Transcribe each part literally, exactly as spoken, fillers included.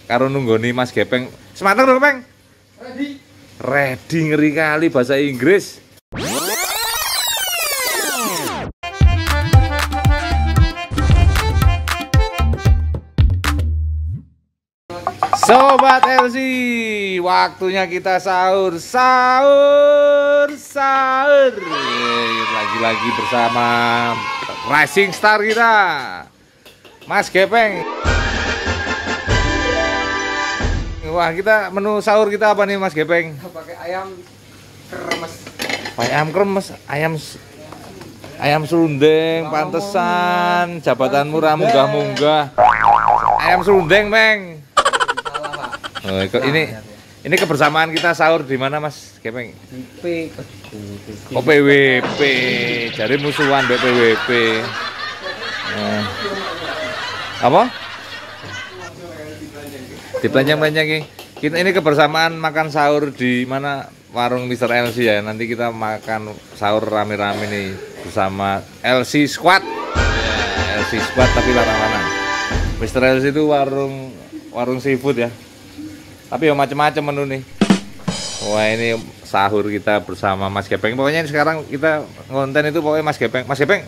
karo nunggoni Mas Gepeng. Semangat dong, Peng. Ready. Ready ngeri kali bahasa Inggris. Sobat L C, waktunya kita sahur, sahur, sahur. Lagi-lagi bersama Rising Star kita, Mas Gepeng. Wah, kita menu sahur kita apa nih, Mas Gepeng? Pakai ayam kremes. Ayam kremes, ayam ayam serundeng, pantesan jabatanmu munggah-munggah. Ayam serundeng, Peng. Oh, ini ini kebersamaan kita sahur di mana, Mas Gepeng? P. Oh, P W P. Jadi musuhan B P W P. Nah. Apa? Dipelanjang-pelanjang. Kita ini kebersamaan makan sahur di mana warung Mister L C ya. Nanti kita makan sahur rame-rame nih bersama L C Squad. Ya, L C Squad tapi larang-larang. Mister L C itu warung warung seafood ya. Tapi ya macam-macam menu nih. Wah, ini sahur kita bersama Mas Gepeng. Pokoknya sekarang kita konten itu pokoknya Mas Gepeng. Mas Gepeng.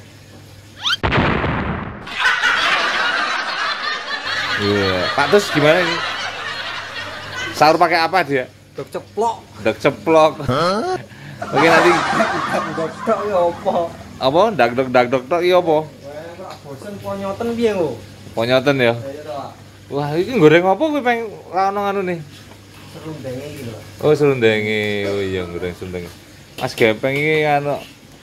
Iya, yeah. Pak Tus gimana ini? Sahur pakai apa dia? Dok ceplok. Dok ceplok. Oke, nanti Dok dok ya apa? Apa? Dak dok dak dok tok iya apa? Wah, bosen ponyoten piye kok? Ponyoten ya. Wah, ini goreng apa kuwi Peng? Ra ono anu nih. Serundenge iki lho. Oh, serundenge. Oh iya, goreng serundeng. Mas Gepeng iki anu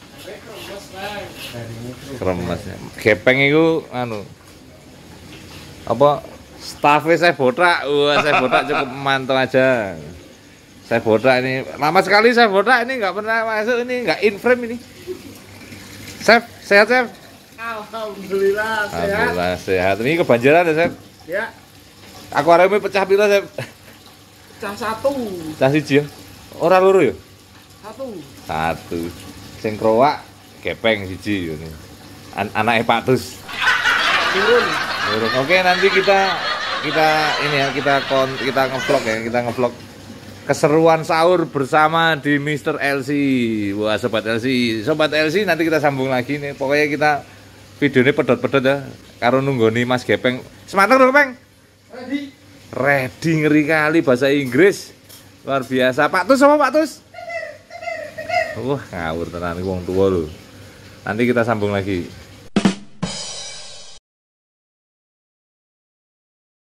kremes. Gepeng iku anu apa? Stafnya saya botak. Wah, saya botak cukup memantau aja. Saya botak ini lama sekali saya botak ini nggak pernah masuk ini, nggak in frame ini. Chef, sehat, Chef? Alhamdulillah sehat. Alhamdulillah sehat. Ini kebanjiran ya, Chef? Ya. Akuariumnya pecah pira, Chef? Pecah satu. Pecah siji ya? Ora loro ya? Satu. Satu. Sing krowak Gepeng siji ngene. An anake Pak Tus. Turun. Turun. Oke, nanti kita kita ini ya, kita kon kita ngevlog ya, kita ngevlog keseruan sahur bersama di Mister L C. Wah, Sobat L C, Sobat L C nanti kita sambung lagi nih. Pokoknya kita videonya pedot-pedot ya, karo nunggoni Mas Gepeng. Semangat dong, Peng. Ready. Ready ngeri kali bahasa Inggris. Luar biasa. Pak Tus sama Pak Tus? Wah, ngawur tenan wong tua lho. Nanti kita sambung lagi.